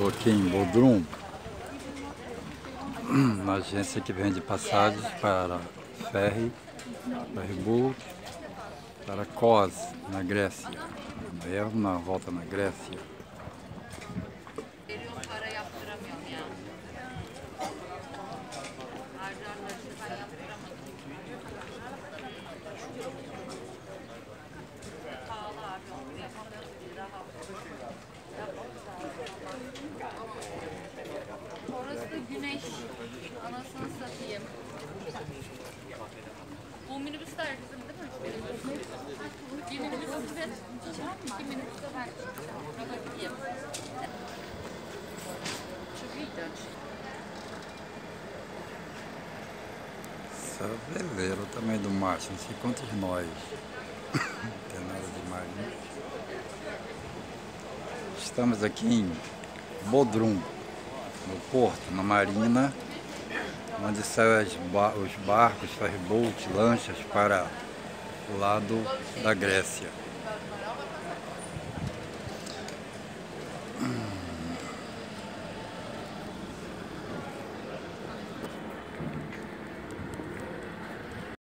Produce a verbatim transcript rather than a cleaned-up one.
Estou aqui em Bodrum, uma agência que vende passagens para ferry, ferryboat, para Kos, na Grécia. É uma volta na Grécia. Orası da güneş. Anasını satayım. Bu minibüs de herkesin değil mi? Bir minibüs bize iki minibüs de ben ona gideyim. Çok iyi dönüş. Essa veleira, o tamanho do mar, não sei quantos nós. Não tem nada demais, né? Estamos aqui em Bodrum, no porto, na marina, onde saem os barcos, ferryboats, lanchas para o lado da Grécia.